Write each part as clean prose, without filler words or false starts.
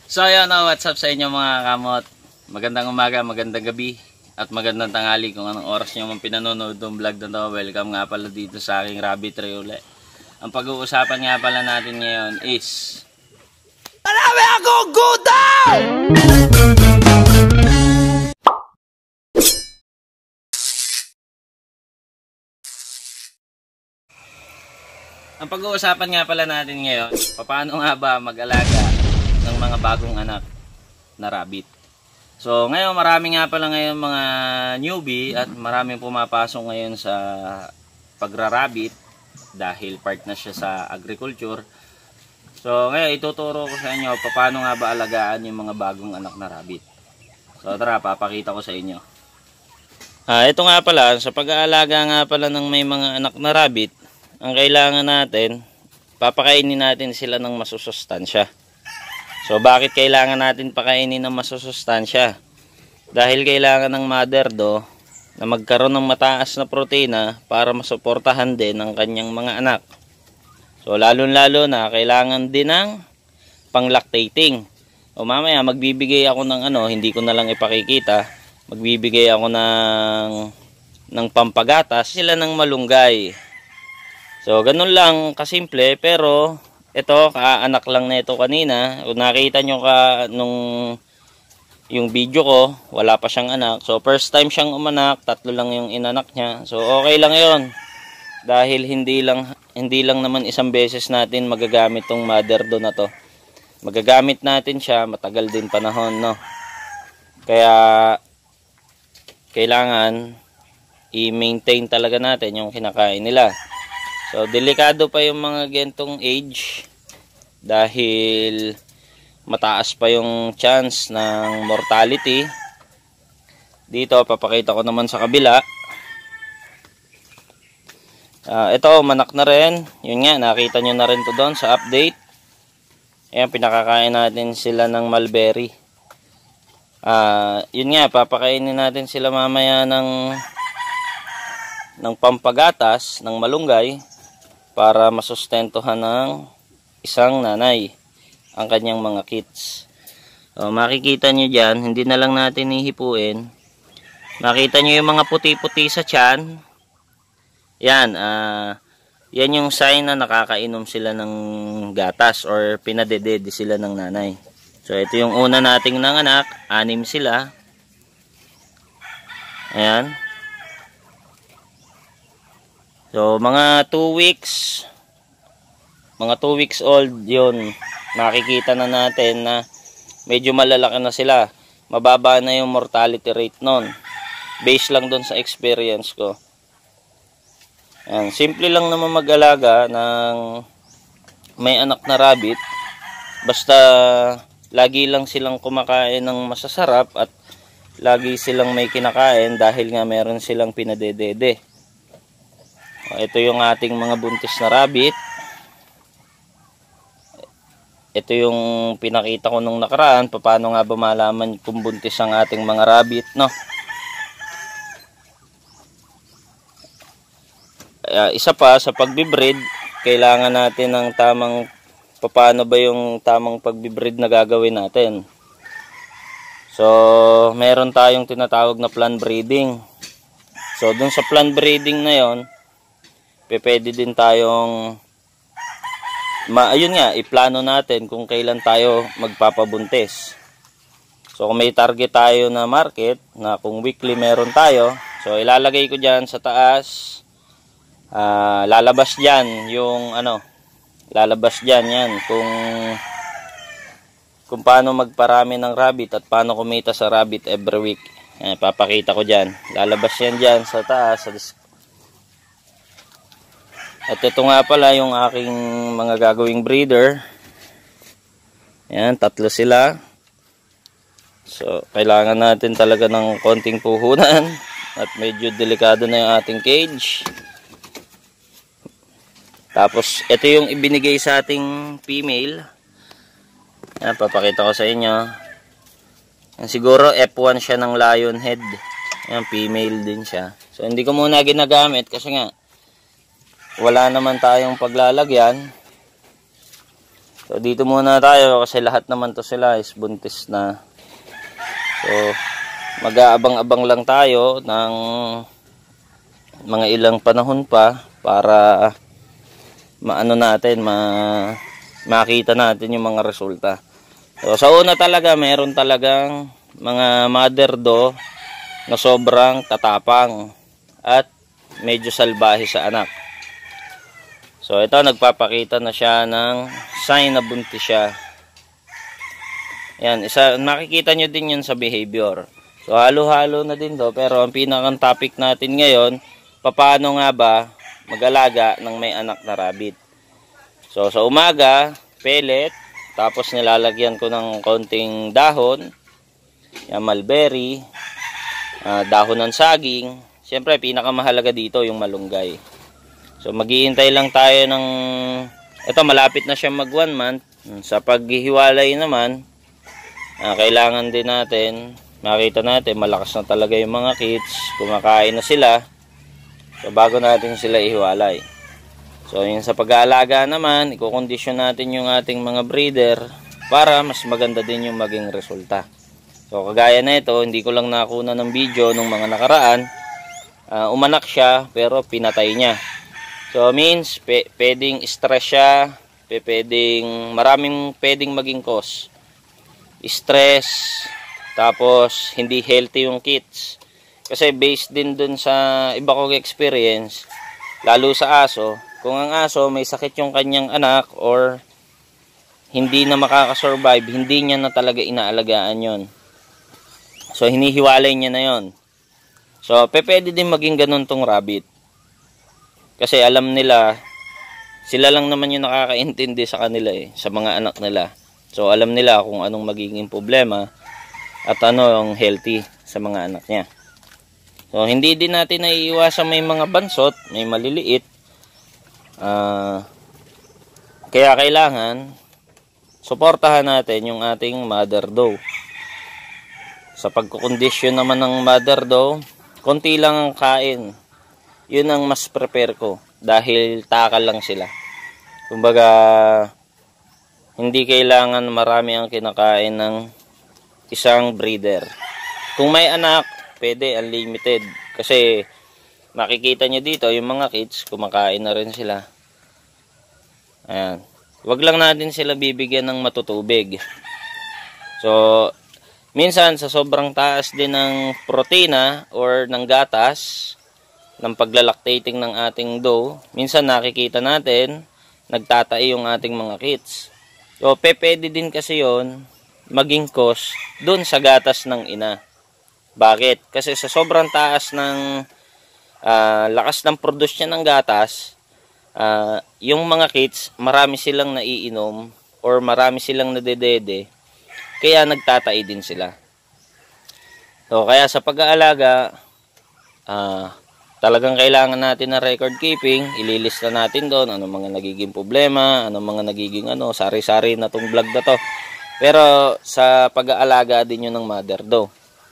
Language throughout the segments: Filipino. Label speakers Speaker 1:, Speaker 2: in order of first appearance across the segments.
Speaker 1: So ayun, what's up sa inyo mga kamot. Magandang umaga, magandang gabi, at magandang tanghali kung anong oras nyo man pinanonood ng vlog na to. Welcome nga pala dito sa aking rabbit tray uli. Ang pag-uusapan nga pala natin ngayon is marami akong gutom! Ang pag-uusapan nga pala natin ngayon, paano nga ba mag-alaga ng mga bagong anak na rabbit. So ngayon marami nga pala ngayon mga newbie at maraming pumapasok ngayon sa pagra-rabbit dahil part na siya sa agriculture. So ngayon ituturo ko sa inyo paano nga ba alagaan yung mga bagong anak na rabbit. So tara, papakita ko sa inyo. Ito nga pala, sa pag-aalaga nga pala ng may mga anak na rabbit, ang kailangan natin, papakainin natin sila ng masusustansya. So bakit kailangan natin pakainin ng masusustansya? Dahil kailangan ng mother do na magkaroon ng mataas na protina para masuportahan din ang kanyang mga anak. So lalo-lalo na kailangan din ng pang-lactating. O mamaya magbibigay ako ng hindi ko na lang ipakikita. Magbibigay ako ng pampagatas sila ng malunggay. So ganun lang kasimple, pero ito kaanak lang na ito kanina. Kung nakita nyo yung video ko, wala pa siyang anak. So first time siyang umanak, 3 lang yung inanak niya. So okay lang 'yon. Dahil hindi lang naman isang beses natin magagamit tong mother do na to. Magagamit natin siya matagal din panahon, no. Kaya kailangan i-maintain talaga natin yung kinakain nila. So delikado pa yung mga gentong age dahil mataas pa yung chance ng mortality. Dito papakita ko naman sa kabila. Ito manak na rin. Yun nga, nakita nyo na rin to doon sa update. Ayan, pinakakain natin sila ng mulberry. Yun nga, papakainin natin sila mamaya ng pampagatas ng malunggay para masustentuhan ng isang nanay ang kanyang mga kids. So, makikita nyo dyan, hindi na lang natin ihipuin. Makita nyo yung mga puti-puti sa tiyan. Yan, yan yung sign na nakakainom sila ng gatas or pinadedede sila ng nanay. So, ito yung una nating nanganak, 6 sila. Ayan. So, mga 2 weeks old yun. Makikita na natin na medyo malalaki na sila. Mababa na yung mortality rate nun. Based lang dun sa experience ko. Ayan. Simple lang naman mag-alaga ng may anak na rabbit. Basta lagi lang silang kumakain ng masasarap at lagi silang may kinakain dahil nga meron silang pinadedede. Ito yung ating mga buntis na rabbit. Ito yung pinakita ko nung nakaraan, paano nga ba malaman kung buntis ang ating mga rabbit, no? Isa pa, sa pagbibreed, kailangan natin ng tamang, paano ba yung tamang pagbibreed na gagawin natin. So, meron tayong tinatawag na plant breeding. So, dun sa plant breeding na yon, pwede din tayong ayun nga, iplano natin kung kailan tayo magpapabuntis. So kung may target tayo na market, na kung weekly meron tayo, so ilalagay ko dyan sa taas, lalabas dyan yung lalabas dyan yan kung paano magparami ng rabbit at paano kumita sa rabbit every week. Papakita ko dyan, lalabas yan dyan sa taas, sa at ito nga pala yung aking mga gagawing breeder. Ayan, 3 sila. So, kailangan natin talaga ng konting puhunan. At medyo delikado na yung ating cage. Tapos, ito yung ibinigay sa ating female. Ayan, papakita ko sa inyo. Ayan, siguro F1 siya ng lion head. Ayan, female din siya. So, hindi ko muna ginagamit kasi nga wala naman tayong paglalagyan. So dito muna tayo kasi lahat naman to sila is buntis na. So mag-aabang-abang lang tayo ng mga ilang panahon pa para makita natin yung mga resulta. So sa una talaga, meron talagang mga mother doe na sobrang tatapang at medyo salbahe sa anak. So ito, nagpapakita na siya ng sign na buntis siya. Yan, makikita nyo din yun sa behavior. So halo-halo na din do, pero ang pinakang topic natin ngayon, paano nga ba mag-alaga ng may anak na rabbit. So sa umaga, pellet, tapos nilalagyan ko ng konting dahon, yan, mulberry, dahon ng saging. Siyempre pinakamahalaga dito yung malunggay. So maghihintay lang tayo ng, ito malapit na siya mag 1 month. Sa paghihiwalay naman, kailangan din natin, makita natin malakas na talaga yung mga kids, kumakain na sila. So bago natin sila ihiwalay. So yun, sa pag-aalaga naman, ikokondisyon natin yung ating mga breeder para mas maganda din yung maging resulta. So kagaya na ito, hindi ko lang nakuna ng video nung mga nakaraan. Umanak siya pero pinatay niya. So means pwedeng stress siya, maraming pwedeng maging cause. Stress, tapos hindi healthy yung kids. Kasi based din dun sa iba kong experience, lalo sa aso, kung ang aso may sakit yung kanyang anak or hindi na makakasurvive, hindi niya na talaga inaalagaan yon. So hinihiwalay niya na yon. So pwede din maging ganun tong rabbit. Kasi alam nila, sila lang naman yung nakakaintindi sa kanila sa mga anak nila. So alam nila kung anong magiging problema at ano ang healthy sa mga anak niya. So hindi din natin naiiwasan may mga bansot, may maliliit. Kaya kailangan suportahan natin yung ating mother doe. Sa pagkukondisyon naman ng mother doe, konti lang ang kain. Yun ang mas prepare ko dahil takal lang sila. Kumbaga, hindi kailangan marami ang kinakain ng isang breeder. Kung may anak, pwede unlimited. Kasi makikita nyo dito, yung mga kids, kumakain na rin sila. Ayan. Wag lang natin sila bibigyan ng matutubig. So, minsan sa sobrang taas din ng protina or ng gatas, ng paglalactating ng ating doe, minsan nakikita natin nagtatai yung ating mga kids. So pwede din kasi yon maging cause dun sa gatas ng ina. Bakit? Kasi sa sobrang taas ng lakas ng produce niya ng gatas, yung mga kids marami silang naiinom or marami silang nadedede, kaya nagtatai din sila. So kaya sa pag-aalaga, talagang kailangan natin ng record keeping. Ililista natin doon ano mga nagiging problema, ano mga nagiging sari-sari na tong vlog na to. Pero sa pag-aalaga din yun ng mother doe.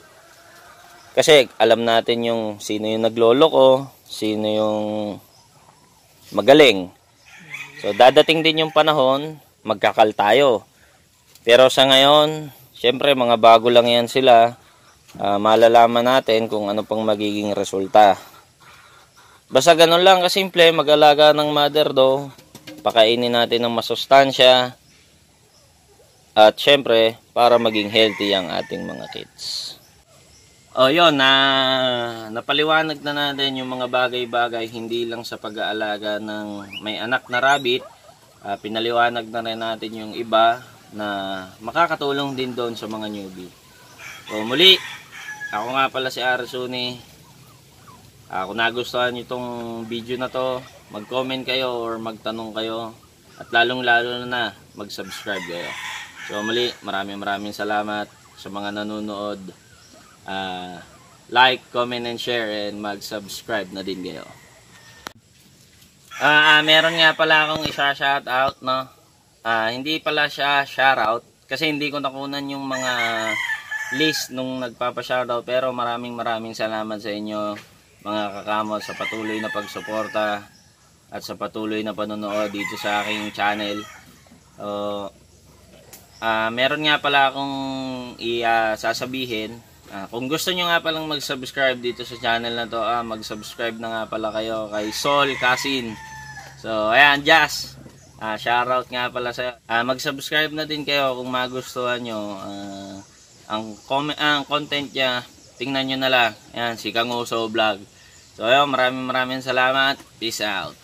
Speaker 1: Kasi alam natin yung sino yung nagloloko, sino yung magaling. So dadating din yung panahon, magkakal tayo. Pero sa ngayon, syempre mga bago lang yan sila. Malalaman natin kung ano pang magiging resulta. Basta ganun lang kasimple, mag-alaga ng mother doe, pakainin natin ng masustansya, at syempre, para maging healthy ang ating mga kids. O yun, napaliwanag na natin yung mga bagay-bagay, hindi lang sa pag-aalaga ng may anak na rabbit, pinaliwanag na rin natin yung iba na makakatulong din doon sa mga newbie. So muli, ako nga pala si Arsuni. Kung nagustuhan nyo itong video na to, mag-comment kayo or magtanong kayo. At lalong-lalo na mag-subscribe kayo. So muli, maraming salamat sa mga nanonood. Like, comment, and share, and mag-subscribe na din kayo. Meron nga pala akong isa-shoutout, no? Hindi pala siya shoutout kasi hindi ko nakunan yung mga list nung nagpapa-shoutout, pero maraming salamat sa inyo mga kakamot sa patuloy na pagsuporta at sa patuloy na panonood dito sa aking channel. Meron nga pala akong sasabihin. Kung gusto nyo nga palang mag-subscribe dito sa channel na to, mag-subscribe na nga pala kayo kay Sol Casin. So, ayan, Jazz. Shoutout nga pala sa'yo. Mag-subscribe na din kayo kung magustuhan nyo. Ang content niya, tingnan nyo na lang. Ayan, si Kang Uso Vlog. So, ayun, maraming salamat. Peace out.